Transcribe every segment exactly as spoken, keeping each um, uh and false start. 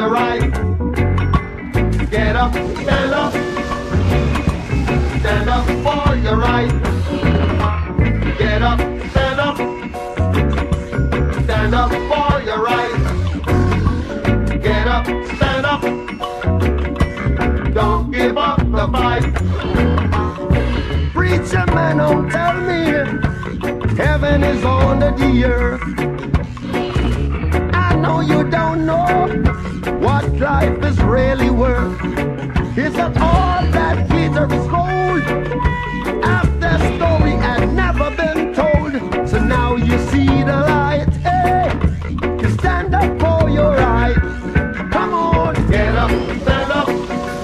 your right. Get up, stand up. Stand up for your right. Get up, stand up. Stand up for your right. Get up, stand up. Don't give up the fight. Preacher man, don't tell me heaven is under the earth. I know you don't know what life is really worth. Is that all that glitter is gold? After story had never been told. So now you see the light. Hey, you stand up for your right. Come on, get up, stand up.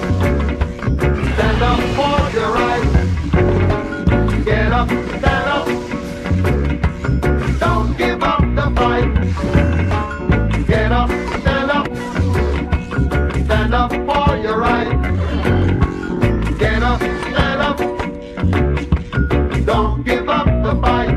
Stand up for your right. Get up, stand up. Don't give up the fight. Get up, stand up. Stand up for your right. Get up, stand up. Don't give up the fight.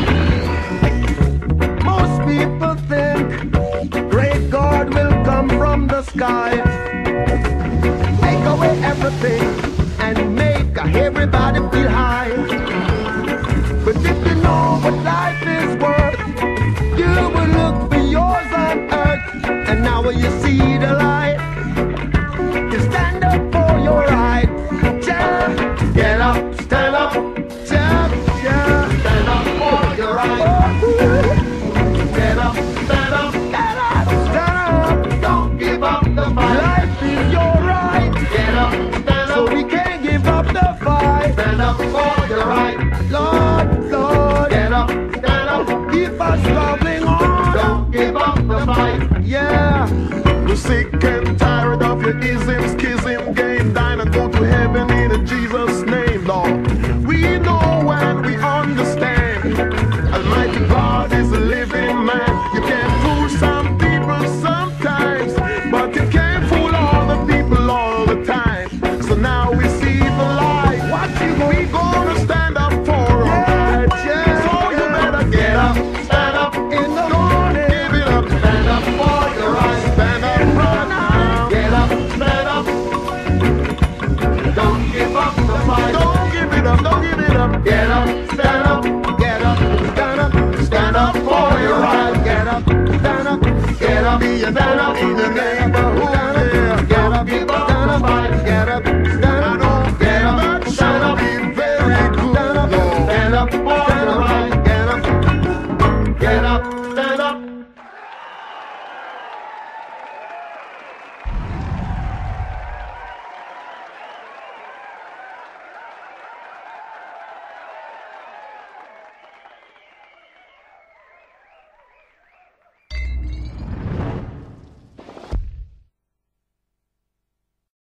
Most people think great God will come from the sky, take away everything and make everybody feel high. But if you know what life is worth, you will look for yours on earth. And now when you see the light, you stand up for your right. Yeah. Get up, stand up. Yeah, yeah. Stand up for your right. Get up, stand up. Get up, stand up. Don't give up the fight. Life is your right. Get up, stand up. So we can't give up the fight. Stand up for your right. Lord, Lord. Get up, stand up. Keep us struggling on. Don't give up the fight. Yeah. We're sick and tired of your ism, schism, game. Dine and go to heaven in Jesus' name, Lord. We know and we understand. Almighty God is a living man. You can fool some people sometimes, but you can't fool all the people all the time. So now we see the light. What you we gonna stand up for? Yeah, yeah. So you better get up, stand up in the morning. Give it up, stand up for your right. stand up right now. Get up, stand up. Don't give up the fight. Don't give it up, don't give it up. Get up, stand up. Get up, stand up. Stand up for your right. Get up, stand up. Get up, Be a stand up in the neighborhood, yeah. Get up, give